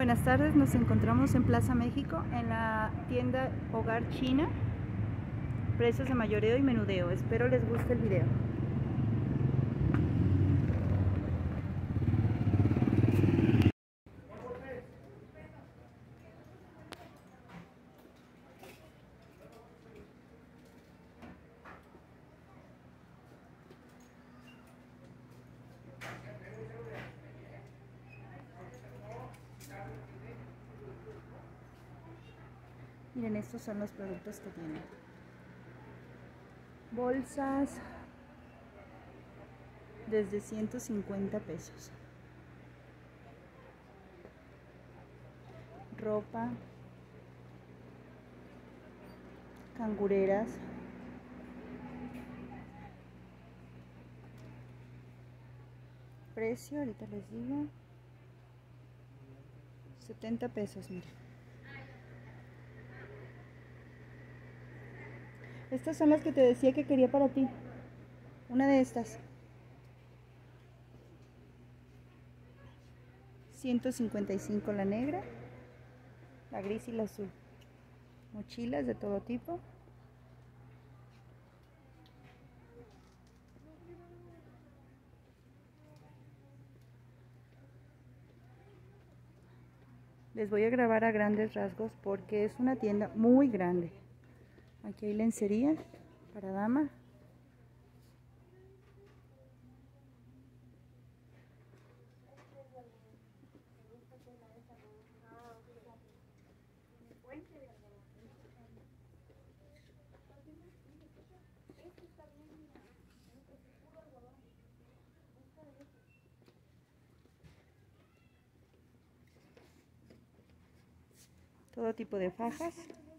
Buenas tardes, nos encontramos en Plaza México en la tienda Hogar China, precios de mayoreo y menudeo. Espero les guste el video. Miren, estos son los productos que tienen. Bolsas desde 150 pesos. Ropa. Cangureras. Precio, ahorita les digo. 70 pesos, miren. Estas son las que te decía que quería para ti. Una de estas. 155 la negra, la gris y la azul. Mochilas de todo tipo. Les voy a grabar a grandes rasgos porque es una tienda muy grande. Aquí hay lencería para dama. Todo tipo de fajas.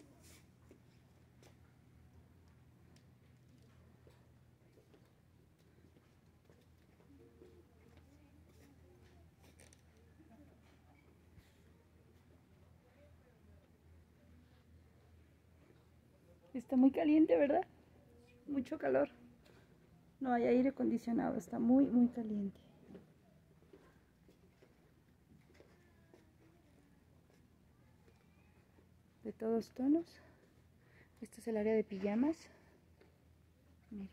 Está muy caliente, ¿verdad? Mucho calor. No hay aire acondicionado, está muy caliente. De todos tonos. Este es el área de pijamas. Miren.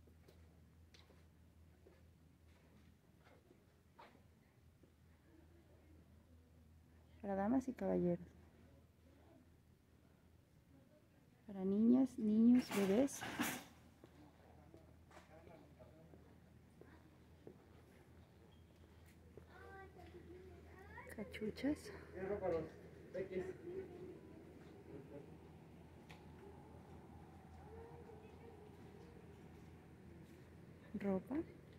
Para damas y caballeros. Para niñas, niños, bebés. Cachuchas. Ropa.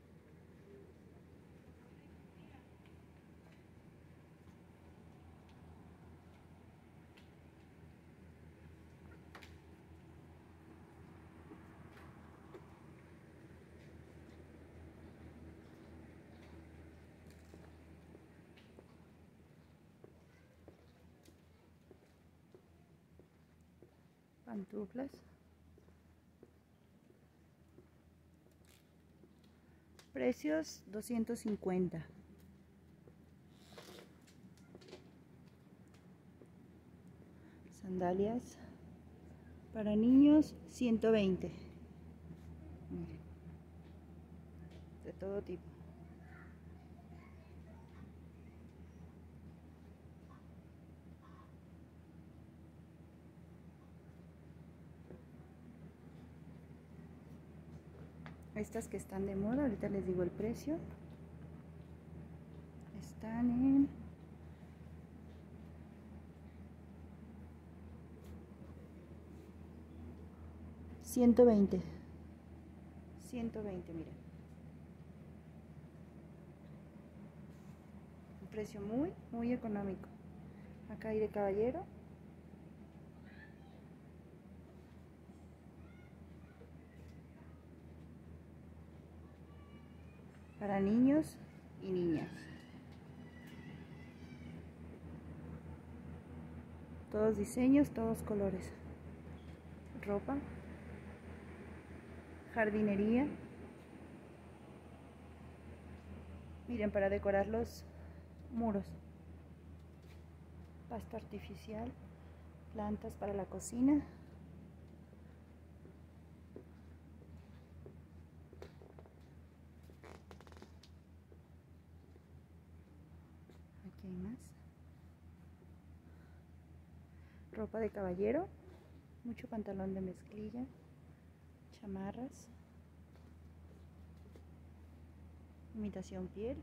Pantuflas. Precios 250. Sandalias para niños 120. Miren, de todo tipo. Estas que están de moda, ahorita les digo el precio. Están en $120. 120, miren. Un precio muy económico. Acá hay de caballero. Para niños y niñas. Todos diseños, todos colores. Ropa. Jardinería. Miren, para decorar los muros. pasto artificial, plantas para la cocina. Aquí hay más. Ropa de caballero, mucho pantalón de mezclilla, chamarras, imitación piel,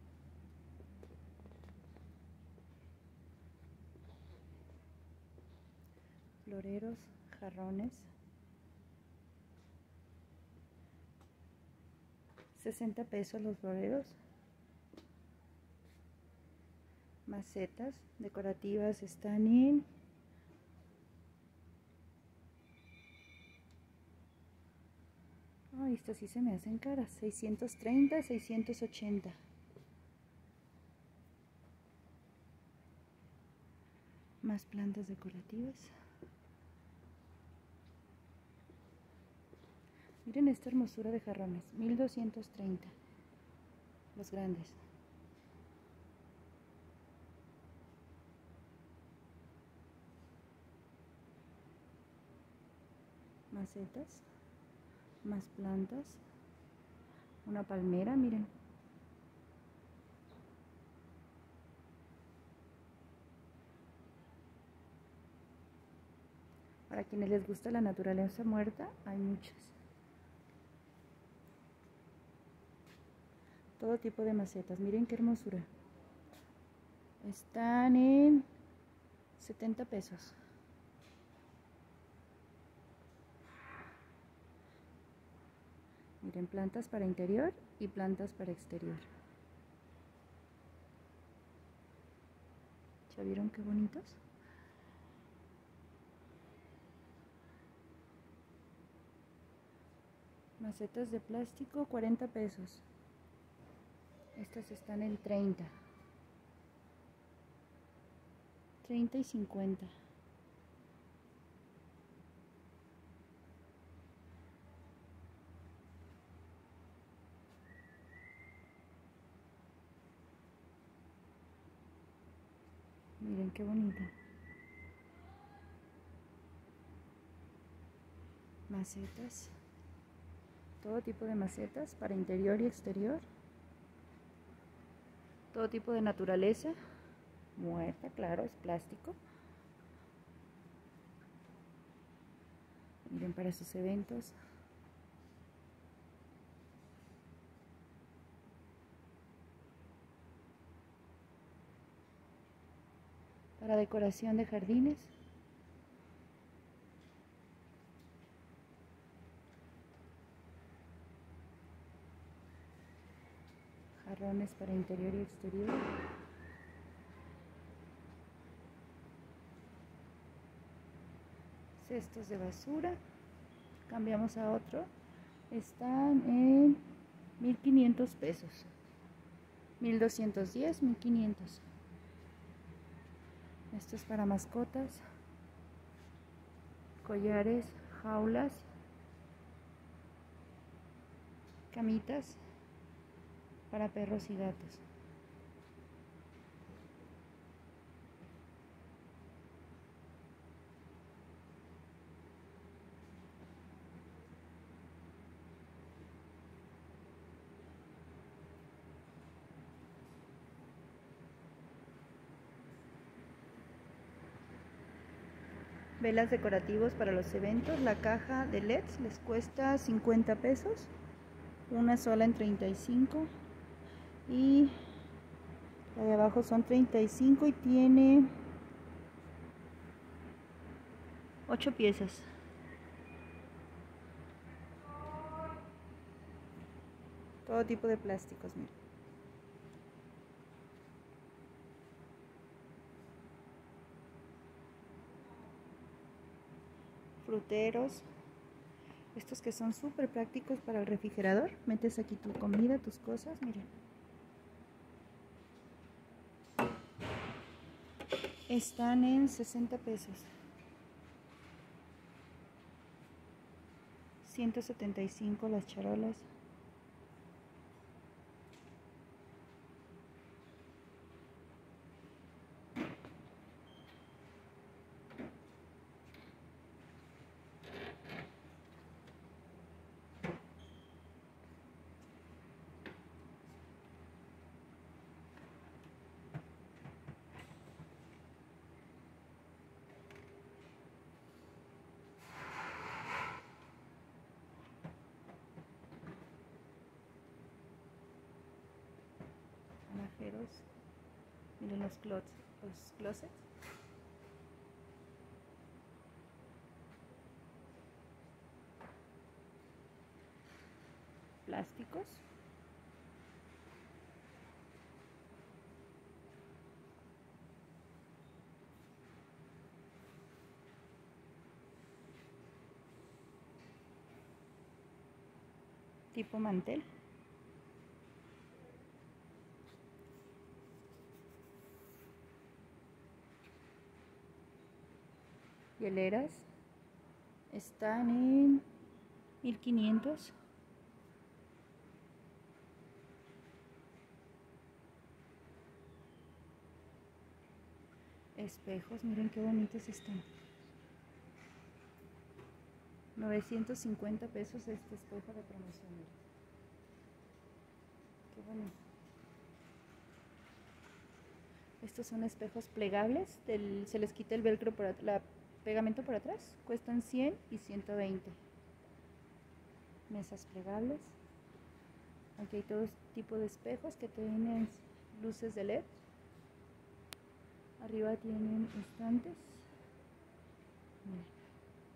floreros, jarrones, 60 pesos los floreros, macetas decorativas están en estas sí se me hacen caras, 630, 680. Más plantas decorativas. Miren esta hermosura de jarrones, 1230. Los grandes. Macetas. Más plantas. Una palmera, miren. Para quienes les gusta la naturaleza muerta, hay muchas. Todo tipo de macetas, miren qué hermosura. Están en 70 pesos. Miren, plantas para interior y plantas para exterior. ¿Ya vieron qué bonitos? Macetas de plástico, 40 pesos. Estas están en 30. 30 y 50. Miren qué bonita. Macetas. Todo tipo de macetas para interior y exterior. Todo tipo de naturaleza. Muerta, claro, es plástico. Miren, para sus eventos. Para decoración de jardines. Jarrones para interior y exterior. Cestos de basura. Cambiamos a otro. Están en 1500 pesos. 1210, 1500. Esto es para mascotas. Collares, jaulas, camitas para perros y gatos. Velas decorativos para los eventos. La caja de LEDs les cuesta 50 pesos. Una sola en 35. Y la de abajo son 35 y tiene 8 piezas. Todo tipo de plásticos, miren. Fruteros. Estos que son súper prácticos para el refrigerador. Metes aquí tu comida, tus cosas, miren. Están en 60 pesos. 175 las charolas. los closets. Plásticos. Tipo mantel. Hieleras están en 1500. Espejos, miren qué bonitos están. 950 pesos este espejo de promoción. Qué bonito. Estos son espejos plegables, se les quita el velcro por pegamento por atrás, cuestan 100 y 120. Mesas plegables. Aquí hay todo tipo de espejos que tienen luces de LED. Arriba tienen estantes. Miren.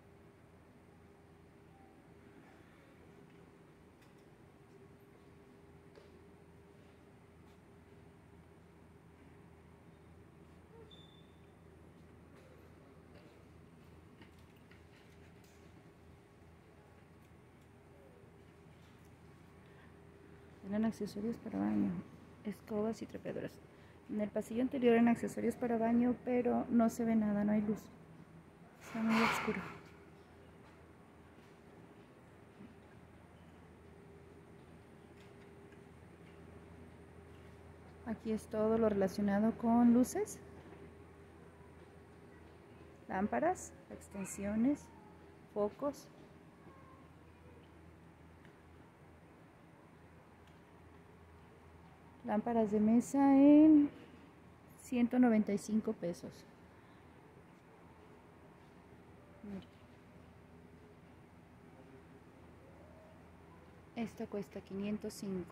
Tienen accesorios para baño, escobas y trapeadoras. En el pasillo anterior eran accesorios para baño, pero no se ve nada, no hay luz. Está muy oscuro. Aquí es todo lo relacionado con luces, lámparas, extensiones, focos. Lámparas de mesa en 195 pesos. Miren. Esta cuesta 505.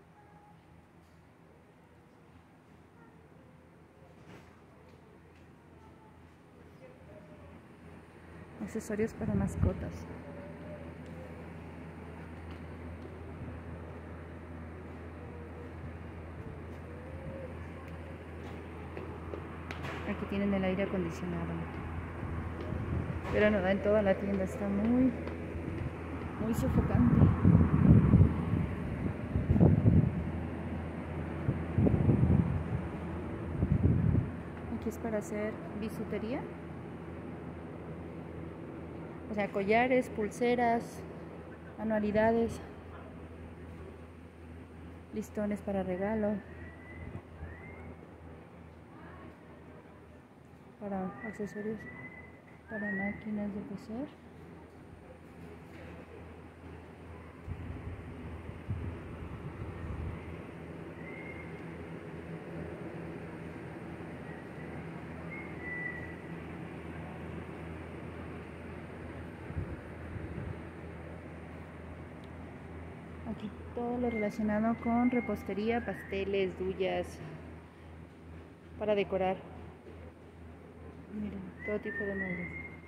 Accesorios para mascotas. Aquí tienen el aire acondicionado, pero no da en toda la tienda, está muy sofocante. Aquí es para hacer bisutería, o sea, collares, pulseras, manualidades, listones para regalo, para accesorios para máquinas de coser. Aquí todo lo relacionado con repostería, pasteles, dullas, para decorar. Miren, todo tipo de moldes.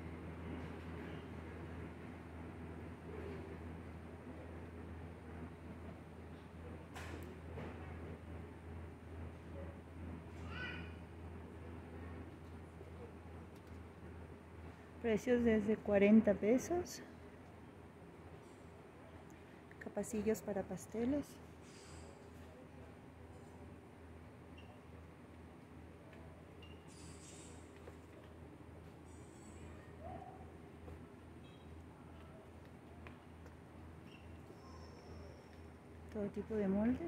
Precios desde 40 pesos. Capacillos para pasteles. Todo tipo de moldes.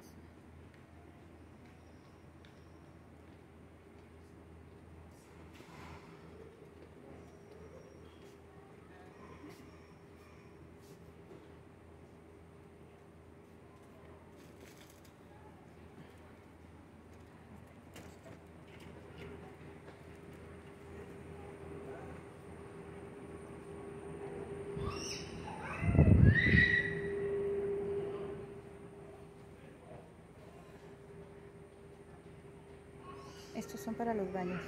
son para los baños.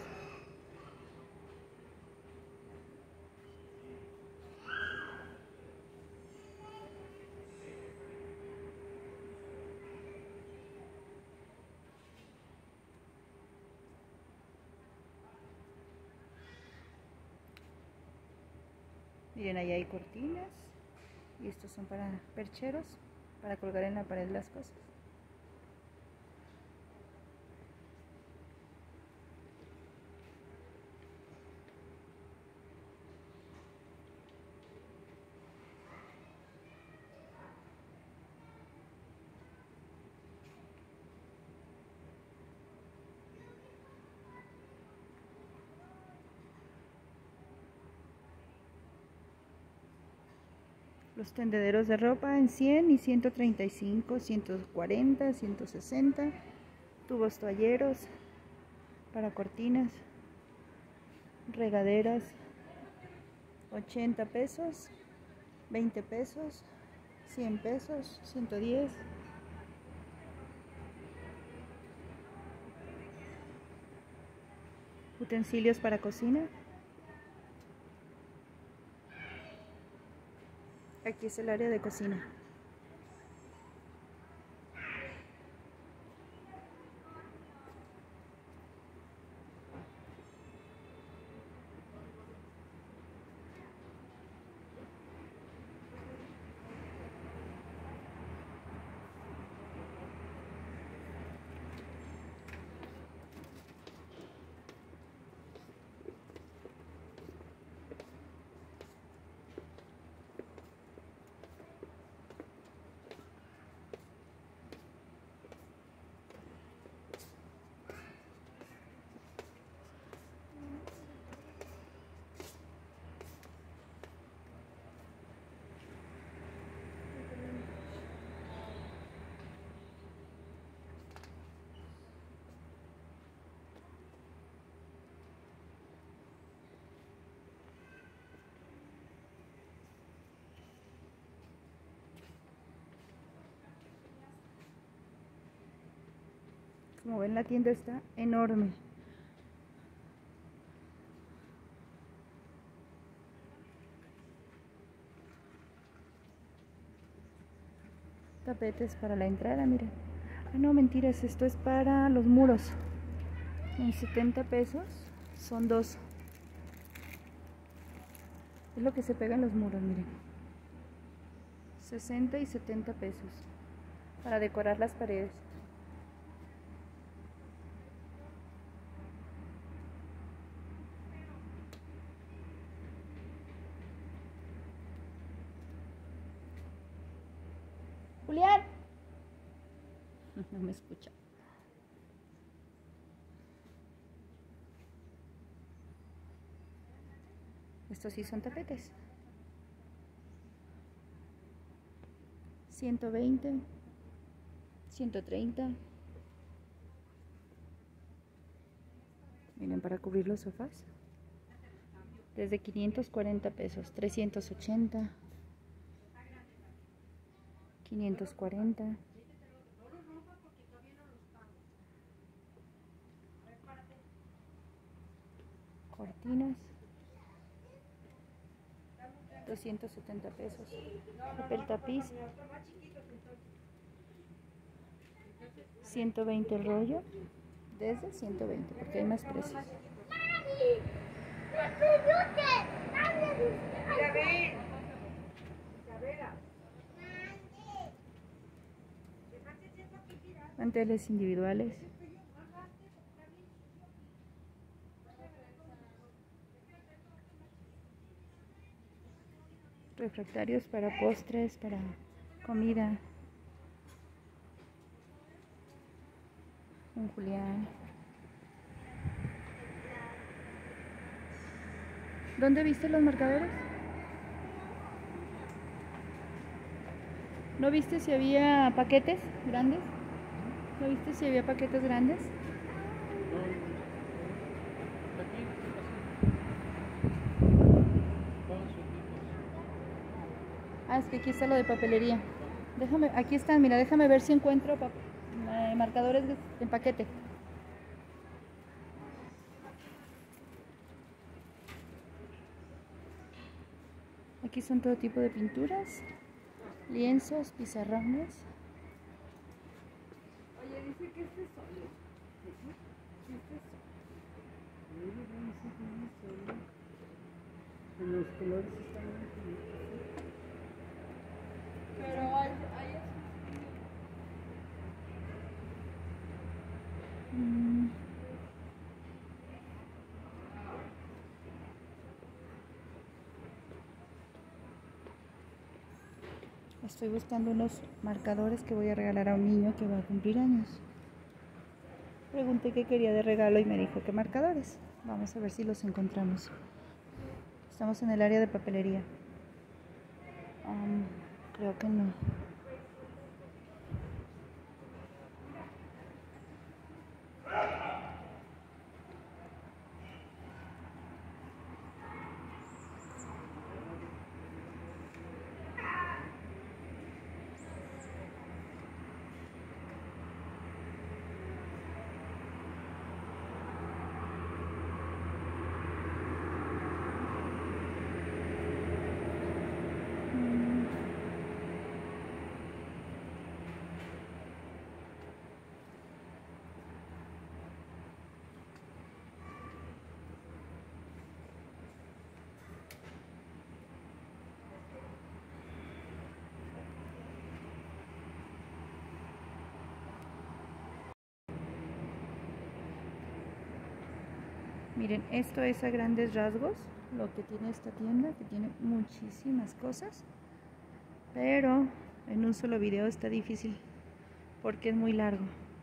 Miren, ahí hay cortinas y estos son para percheros, para colgar en la pared las cosas. Los tendederos de ropa en 100 y 135, 140, 160. Tubos toalleros para cortinas. Regaderas, 80 pesos, 20 pesos, 100 pesos, 110. Utensilios para cocina. Aquí es el área de cocina. Como ven, la tienda está enorme. Tapetes para la entrada, miren. Ah, no, mentiras, esto es para los muros. En 70 pesos son dos. Es lo que se pega en los muros, miren. 60 y 70 pesos para decorar las paredes. Julián. No me escucha. Estos sí son tapetes. 120, 130. Miren, para cubrir los sofás. Desde 540 pesos, 380. 540. Cortinas. 270 pesos. Papel tapiz. 120 el rollo. Desde 120, porque hay más precios. Manteles individuales. Refractarios para postres, para comida. Un Julián. ¿Dónde viste los marcadores? ¿No viste si había paquetes grandes? ¿No viste si había paquetes grandes? Ah, es que aquí está lo de papelería. Déjame, aquí están, mira, déjame ver si encuentro marcadores en paquete. Aquí son todo tipo de pinturas, lienzos, pizarrones. Oye, dice que este es solo. Sí, este es solo. Los colores están muy bonitos. Pero hay Estoy buscando unos marcadores que voy a regalar a un niño que va a cumplir años. Pregunté qué quería de regalo y me dijo que marcadores. Vamos a ver si los encontramos. Estamos en el área de papelería. Creo que no. Miren, esto es a grandes rasgos lo que tiene esta tienda, que tiene muchísimas cosas, pero en un solo video está difícil porque es muy largo.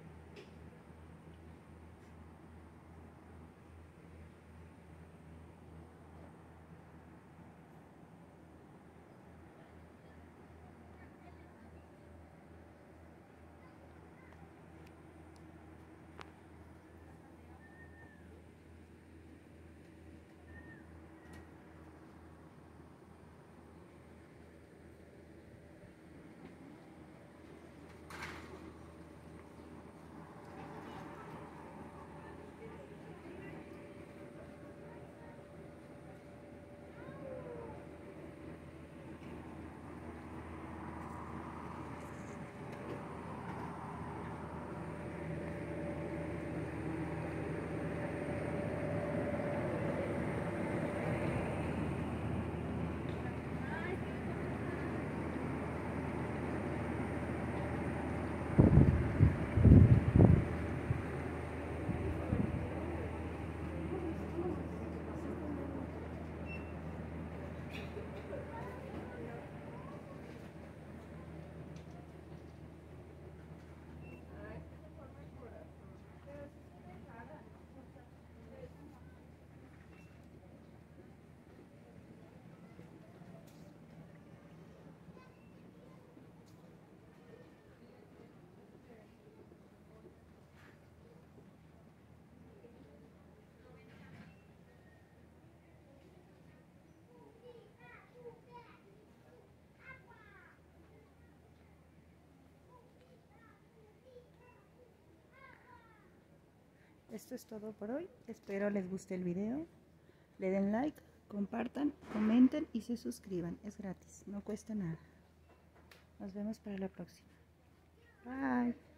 Esto es todo por hoy. Espero les guste el video. Le den like, compartan, comenten y se suscriban. Es gratis, no cuesta nada. Nos vemos para la próxima. Bye.